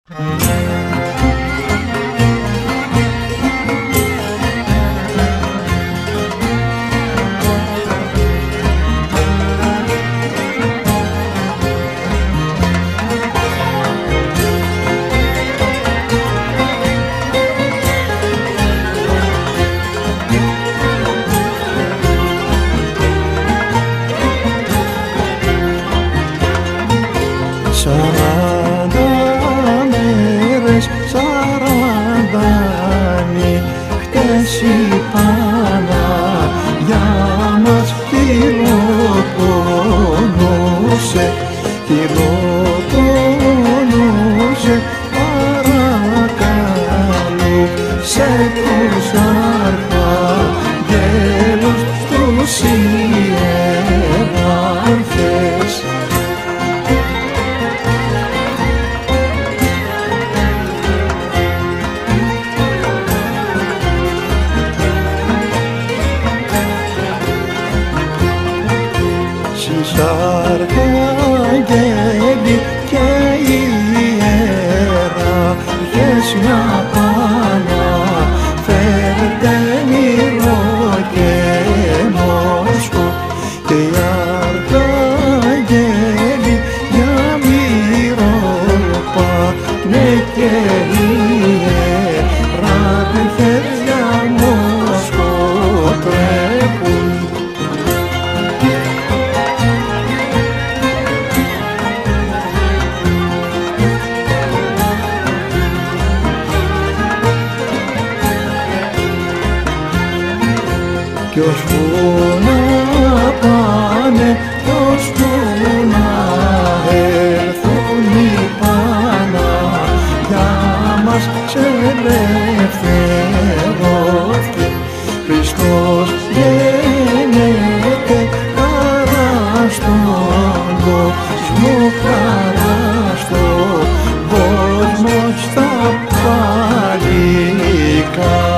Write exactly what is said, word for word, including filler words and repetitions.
Σαράντα μέρες, σαράντα νύχτες είπανα για μας χειροτονούσε, χειροτονούσε παρακαλούσε τους αρχαγγέλους τους ιεράρχες. Σεις αρχαγγέλοι και ιεράρχες μια πάνα φέρτε μυρό και μόσχο, και οι αρχαγγέλοι για μυρό πάνε και οι ιεράρχες για μόσχο τρέχουν. Κι ώσπου να πάνε, κι ώσπου να έρθουν οι πάνα για μας ξελευθερώθηκε, Χριστός γεννιέται, χαρά στον κόσμο, χαρά στον κόσμο, στα παλικά.